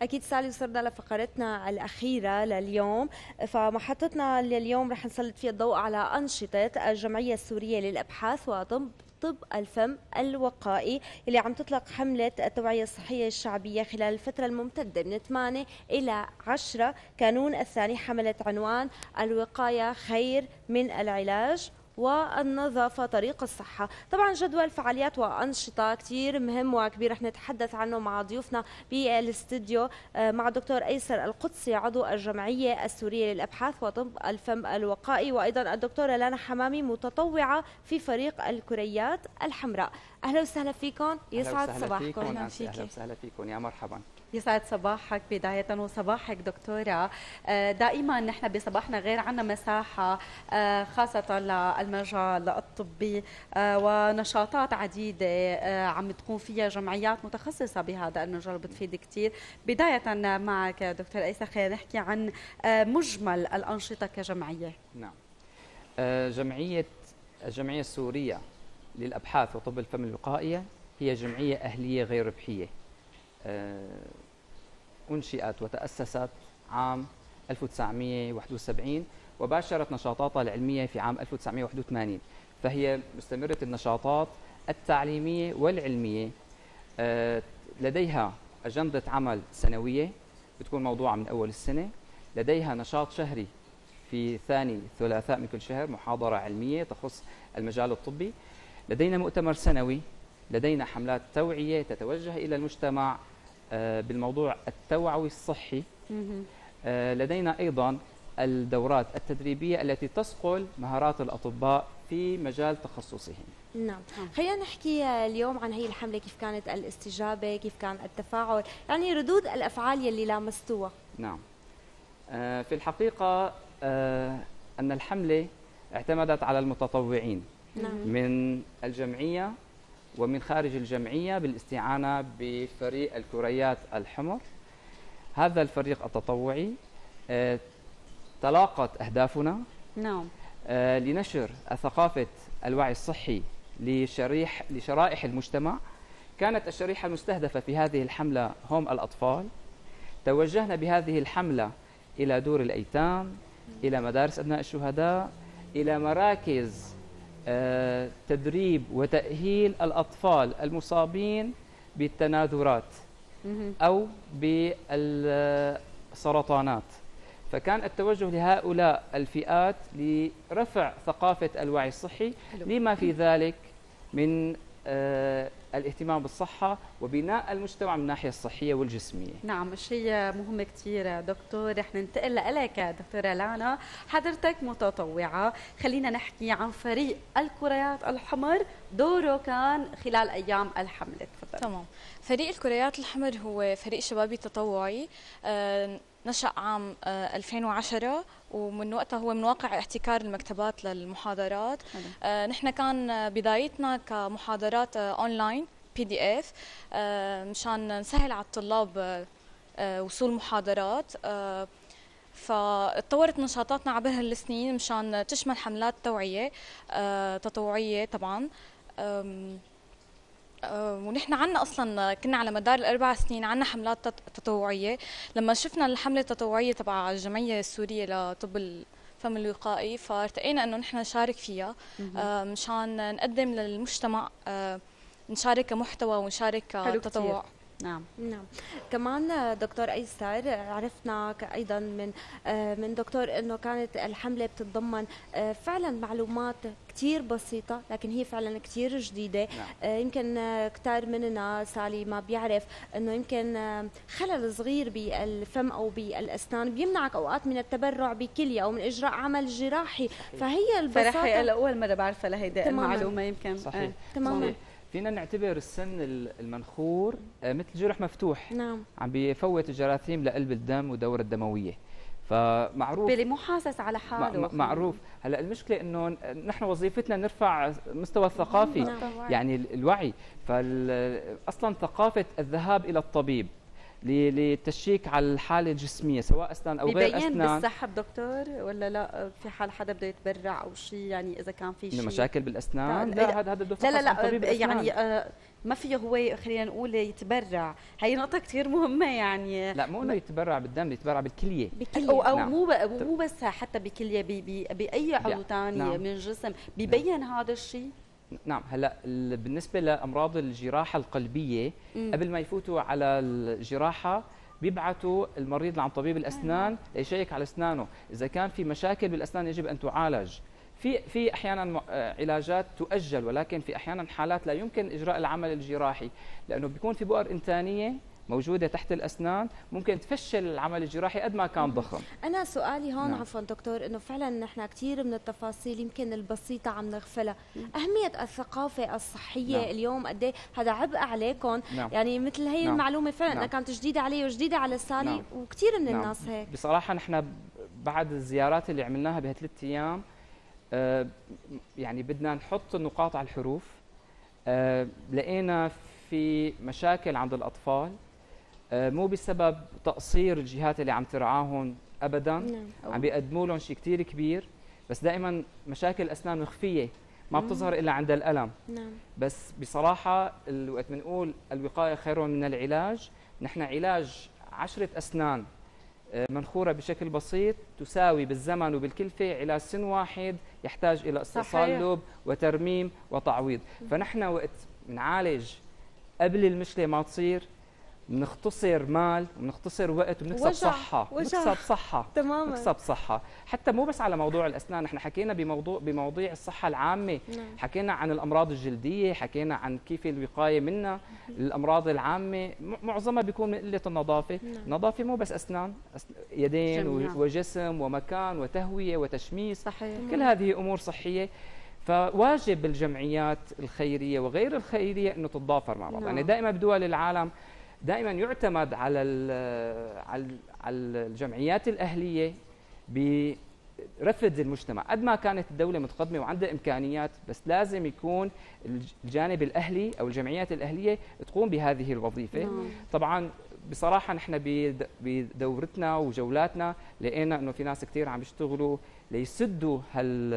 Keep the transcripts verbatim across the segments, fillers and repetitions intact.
أكيد سالي، وصلنا لفقرتنا الأخيرة لليوم. فمحطتنا لليوم رح نسلط فيها الضوء على أنشطة الجمعية السورية للأبحاث وطب طب الفم الوقائي اللي عم تطلق حملة التوعية الصحية الشعبية خلال الفترة الممتدة من ثمانية إلى عشرة كانون الثاني، حملت عنوان الوقاية خير من العلاج والنظافة طريق الصحة. طبعا جدول فعاليات وأنشطة كتير مهم وكبير رح نتحدث عنه مع ضيوفنا بالاستديو، مع الدكتور أيسر القدسي عضو الجمعية السورية للأبحاث وطب الفم الوقائي، وأيضا الدكتورة لانا حمامي متطوعة في فريق الكريات الحمراء. أهلا وسهلا فيكم، يسعد صباحكم. أهلا فيك. أهلا وسهلا فيكم، يا مرحبا. يسعد صباحك بداية وصباحك دكتورة. دائما نحن بصباحنا غير عنا مساحة خاصة للمجال الطبي ونشاطات عديدة عم تكون فيها جمعيات متخصصة بهذا المجال وبتفيد كثير. بداية معك دكتور أيسر، خلينا نحكي عن مجمل الأنشطة كجمعية. نعم، جمعية الجمعية السورية للأبحاث وطب الفم الوقائية هي جمعية أهلية غير ربحية، أنشئت وتأسست عام ألف وتسعمئة وواحد وسبعين وباشرت نشاطاتها العلمية في عام ألف وتسعمئة وواحد وثمانين، فهي مستمرة النشاطات التعليمية والعلمية. لديها أجندة عمل سنوية بتكون موضوعة من أول السنة، لديها نشاط شهري في ثاني ثلاثاء من كل شهر، محاضرة علمية تخص المجال الطبي، لدينا مؤتمر سنوي، لدينا حملات توعية تتوجه إلى المجتمع بالموضوع التوعوي الصحي، لدينا أيضا الدورات التدريبية التي تصقل مهارات الأطباء في مجال تخصصهم. نعم، خلينا نحكي اليوم عن هي الحملة، كيف كانت الاستجابة، كيف كان التفاعل، يعني ردود الأفعال يلي لامستوها. نعم، في الحقيقة أن الحملة اعتمدت على المتطوعين نعم. من الجمعية ومن خارج الجمعية بالاستعانة بفريق الكريات الحمر. هذا الفريق التطوعي تلاقت أهدافنا نعم. لنشر ثقافة الوعي الصحي لشريح لشرائح المجتمع. كانت الشريحة المستهدفة في هذه الحملة هم الأطفال. توجهنا بهذه الحملة إلى دور الأيتام، إلى مدارس أبناء الشهداء، إلى مراكز تدريب وتأهيل الأطفال المصابين بالتناثرات أو بالسرطانات. فكان التوجه لهؤلاء الفئات لرفع ثقافة الوعي الصحي لما في ذلك من الاهتمام بالصحة وبناء المجتمع من الناحية الصحية والجسمية. نعم، شيء مهم كثير دكتور. رح ننتقل لك دكتورة لانا، حضرتك متطوعة، خلينا نحكي عن فريق الكريات الحمر، دوره كان خلال أيام الحملة. تفضل. تمام، فريق الكريات الحمر هو فريق شبابي تطوعي آه نشأ عام آه ألفين وعشرة، ومن وقتها هو من واقع احتكار المكتبات للمحاضرات. آه نحن كان بدايتنا كمحاضرات آه اونلاين بي دي اف آه مشان نسهل على الطلاب آه وصول محاضرات. آه فاتطورت نشاطاتنا عبر هالسنين مشان تشمل حملات توعية آه تطوعية طبعا. ونحن عنا اصلا كنا على مدار الاربع سنين عنا حملات تطوعيه. لما شفنا الحمله التطوعيه تبع الجمعيه السوريه لطب الفم الوقائي فارتقينا انه نحن نشارك فيها مشان نقدم للمجتمع، نشارك كمحتوى ونشارك كتطوع. نعم نعم. كمان دكتور أيسر، عرفنا ايضا من من دكتور انه كانت الحمله بتتضمن فعلا معلومات كثير بسيطه لكن هي فعلا كثير جديده. نعم. يمكن كثير مننا سالي ما بيعرف انه يمكن خلل صغير بالفم او بالاسنان بيمنعك اوقات من التبرع بكليه او من اجراء عمل جراحي. فهي البساطه صراحه اول مره بعرفها لهيدي المعلومه. يمكن صحيح. آه. تماما. فينا نعتبر السن المنخور مثل جرح مفتوح. نعم. عم بيفوت الجراثيم لقلب الدم والدورة الدموية، فمعروف بالي مو حاسس على حاله. معروف. هلا المشكلة انه نحن وظيفتنا نرفع مستوى الثقافي. نعم. يعني الوعي. فاصلا ثقافة الذهاب الى الطبيب للتشيك على الحاله الجسميه سواء اسنان او غير اسنان. بيبين بالسحب دكتور ولا لا في حال حدا بده يتبرع او شيء، يعني اذا كان في شيء مشاكل بالاسنان؟ لا هذا هذا لا لا لا يعني آه ما فيه هو خلينا نقول يتبرع، هي نقطه كثير مهمه يعني. لا مو انه يتبرع بالدم، يتبرع بالكليه بالكليه او, أو نعم. مو مو بس حتى بكليه بي بي باي عضو ثاني نعم. من الجسم ببين نعم. هذا الشيء. نعم. هلا بالنسبه لامراض الجراحه القلبيه م. قبل ما يفوتوا على الجراحه بيبعثوا المريض لعند طبيب الاسنان ليشيك على اسنانه، اذا كان في مشاكل بالاسنان يجب ان تعالج. في في احيانا علاجات تؤجل، ولكن في احيانا حالات لا يمكن اجراء العمل الجراحي لانه بيكون في بؤر انتانيه موجوده تحت الاسنان ممكن تفشل العمل الجراحي قد ما كان ضخم. انا سؤالي هون نعم. عفوا دكتور، انه فعلا نحن كثير من التفاصيل يمكن البسيطه عم نغفلها. اهميه الثقافه الصحيه نعم. اليوم قد ايه هذا عبء عليكم نعم. يعني مثل هي نعم. المعلومه فعلا نعم. كانت جديده علي وجديده على لساني نعم. وكثير من نعم. الناس هيك. بصراحه نحن بعد الزيارات اللي عملناها بهالثلاث ايام آه يعني بدنا نحط النقاط على الحروف. آه لقينا في مشاكل عند الاطفال مو بسبب تقصير الجهات اللي عم ترعاهم ابدا نعم. عم بيقدموا لهم شيء كثير كبير، بس دائما مشاكل اسنان مخفيه ما بتظهر الا عند الالم نعم. بس بصراحه وقت بنقول الوقايه خير من العلاج، نحن علاج عشرة اسنان منخوره بشكل بسيط تساوي بالزمن وبالكلفه علاج سن واحد يحتاج الى استئصال لب وترميم وتعويض. فنحن وقت بنعالج قبل المشكله ما تصير بنختصر مال وبنختصر وقت وبنكسب صحه، بنكسب صحه تماما، بنكسب صحه. حتى مو بس على موضوع الاسنان، نحن حكينا بموضوع بمواضيع الصحه العامه نعم. حكينا عن الامراض الجلديه، حكينا عن كيف الوقايه منها. الامراض العامه معظمها بيكون من قله النظافه. نعم. النظافه مو بس اسنان، يدين جميع. وجسم ومكان وتهويه وتشميس صحيح. كل هذه امور صحيه. فواجب الجمعيات الخيريه وغير الخيريه انه تتضافر مع بعض. نعم. يعني دائما بدول العالم دائما يعتمد على على الجمعيات الاهليه برفد المجتمع. قد ما كانت الدوله متقدمه وعندها امكانيات، بس لازم يكون الجانب الاهلي او الجمعيات الاهليه تقوم بهذه الوظيفه. نعم. طبعا بصراحه نحن بدورتنا وجولاتنا لقينا انه في ناس كثير عم يشتغلوا ليسدوا هال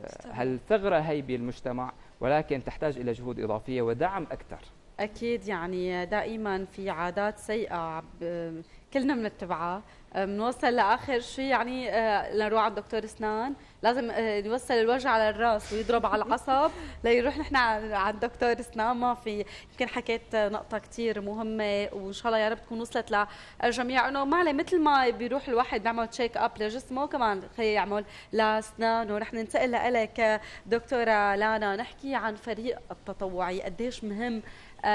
هالثغره هي بالمجتمع، ولكن تحتاج الى جهود اضافيه ودعم اكثر. أكيد يعني دائما في عادات سيئة كلنا بنتبعها، بنوصل لآخر شيء يعني لنروح على الدكتور أسنان لازم نوصل الوجع على الراس ويضرب على العصب ليروح نحن على الدكتور أسنان. ما في يمكن حكيت نقطة كثير مهمة وإن شاء الله يا رب تكون وصلت للجميع، إنه ما عليه مثل ما بيروح الواحد بيعمل تشيك أب لجسمه كمان خليه يعمل لأسنانه. ورح ننتقل لك دكتورة لانا نحكي عن فريق التطوعي، قديش مهم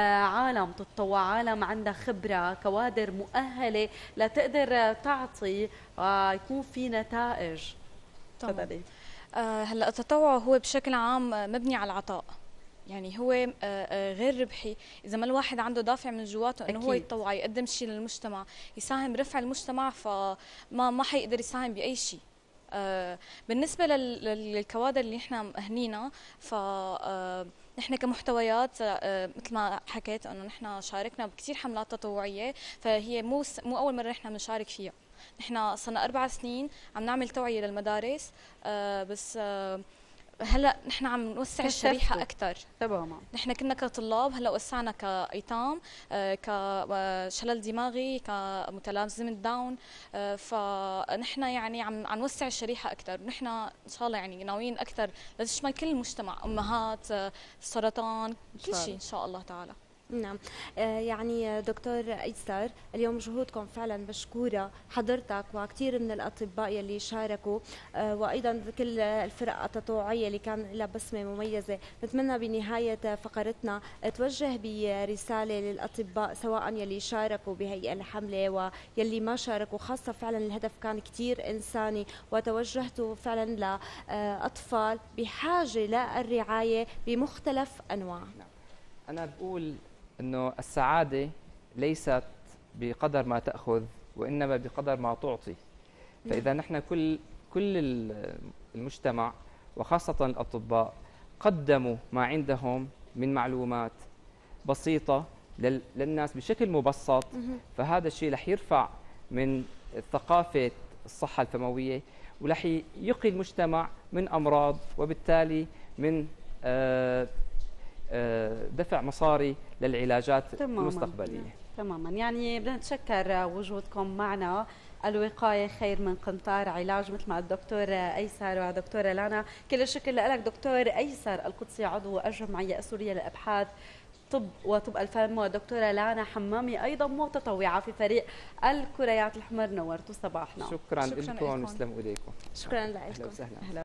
عالم تتطوع، عالم عندها خبرة، كوادر مؤهلة لتقدر تعطي ويكون في نتائج. تفضلي. آه هلا التطوع هو بشكل عام مبني على العطاء، يعني هو آه غير ربحي. اذا ما الواحد عنده دافع من جواته انه هو يتطوع يقدم شيء للمجتمع، يساهم برفع المجتمع، فما ما حيقدر يساهم باي شيء. آه بالنسبه للكوادر اللي احنا مؤهلينها، ف آه نحن كمحتويات آه مثل ما حكيت انه نحن شاركنا بكثير حملات تطوعيه، فهي مو مو اول مره نحن بنشارك فيها. نحن صرنا اربع سنين عم نعمل توعيه للمدارس، آه بس آه هلا نحن عم نوسع الشريحه اكثر. تماما. نحن كنا كطلاب، هلا وسعنا كايتام، آه كشلل دماغي، كمتلازمه داون، آه فنحن يعني عم عم نوسع الشريحه اكثر. نحن ان شاء الله يعني ناويين اكثر لتشمل كل المجتمع، امهات، آه سرطان، كل شيء ان شاء الله تعالى. نعم. آه يعني دكتور ايسر، اليوم جهودكم فعلا مشكوره، حضرتك وكثير من الاطباء يلي شاركوا، آه وايضا كل الفرق التطوعيه اللي كان لها بسمه مميزه. نتمنى بنهايه فقرتنا توجه برساله للاطباء سواء يلي شاركوا بهي الحمله ويلي ما شاركوا، خاصه فعلا الهدف كان كثير انساني وتوجهتوا فعلا لاطفال بحاجه للرعايه بمختلف انواع. نعم. انا بقول انه السعاده ليست بقدر ما تاخذ وانما بقدر ما تعطي. فاذا نحن كل كل المجتمع وخاصه الاطباء قدموا ما عندهم من معلومات بسيطه لل- للناس بشكل مبسط، فهذا الشيء رح يرفع من ثقافة الصحة الفموية، ورح يقي المجتمع من أمراض، وبالتالي من آه، آه، دفع مصاري للعلاجات تماماً. المستقبلية. تماما، يعني بدنا نتشكر وجودكم معنا. الوقاية خير من قنطار علاج، مثل ما الدكتور أيسر ودكتورة لانا. كل الشكر لك دكتور أيسر القدسي عضو الجمعية السورية للأبحاث طب وطب الفم، ودكتورة لانا حمامي أيضا متطوعة في فريق الكريات الحمر. نورتوا صباحنا. شكرا, شكراً لكم لكم. ويسلم ايديكم. شكرا لكم. اهلا وسهلا.